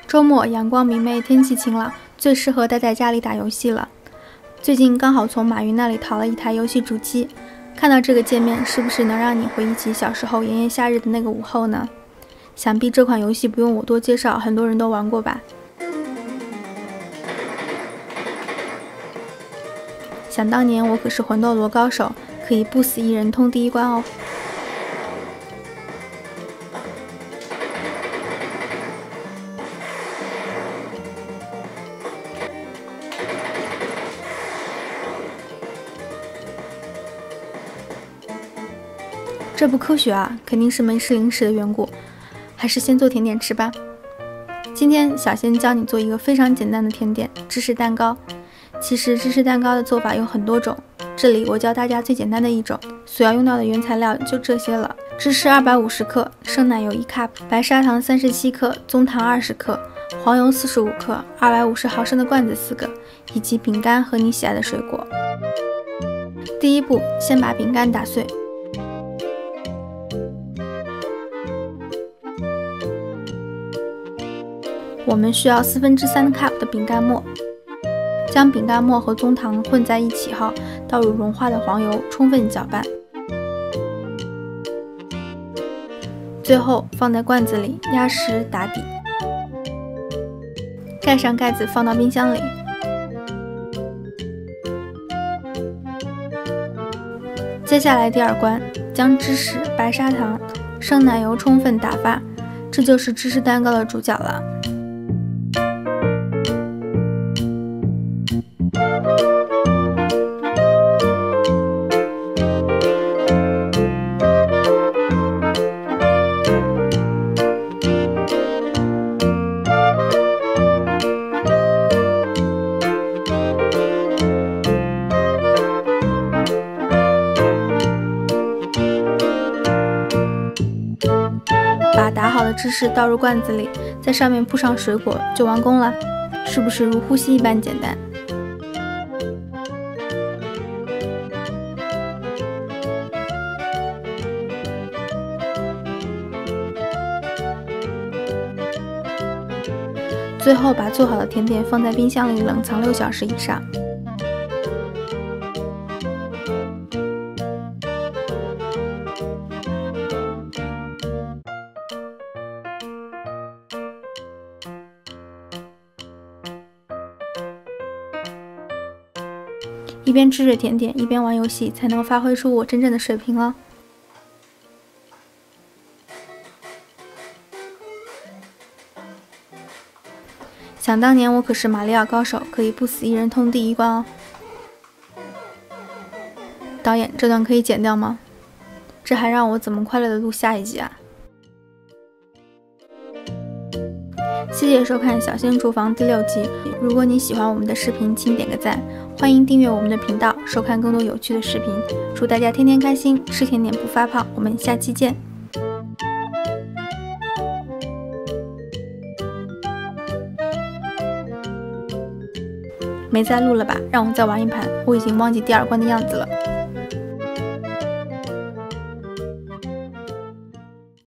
周末阳光明媚，天气晴朗，最适合待在家里打游戏了。最近刚好从马云那里淘了一台游戏主机，看到这个界面，是不是能让你回忆起小时候炎炎夏日的那个午后呢？想必这款游戏不用我多介绍，很多人都玩过吧。想当年我可是魂斗罗高手，可以不死一人通第一关哦。这不科学啊，肯定是没吃零食的缘故，还是先做甜点吃吧。今天小仙教你做一个非常简单的甜点——芝士蛋糕。其实芝士蛋糕的做法有很多种，这里我教大家最简单的一种，所要用到的原材料就这些了：芝士250克，生奶油1 cup， 白砂糖37克，棕糖20克，黄油45克，250毫升的罐子4个，以及饼干和你喜爱的水果。第一步，先把饼干打碎。我们需要3/4 cup 的饼干沫，将饼干沫和棕糖混在一起后，倒入融化的黄油，充分搅拌。最后放在罐子里压实打底，盖上盖子放到冰箱里。接下来第二关，将芝士、白砂糖、生奶油充分打发，这就是芝士蛋糕的主角了。把打好的芝士倒入罐子里，在上面铺上水果，就完工了。是不是如呼吸一般简单？最后把做好的甜点放在冰箱里冷藏6小时以上。一边吃着甜点，一边玩游戏，才能发挥出我真正的水平哦。想当年我可是马里奥高手，可以不死一人通第一关哦。导演，这段可以剪掉吗？这还让我怎么快乐的录下一集啊？谢谢收看小仙厨房第6集。如果你喜欢我们的视频，请点个赞，欢迎订阅我们的频道，收看更多有趣的视频。祝大家天天开心，吃甜点不发胖，我们下期见。没再录了吧？让我再玩一盘，我已经忘记第2关的样子了。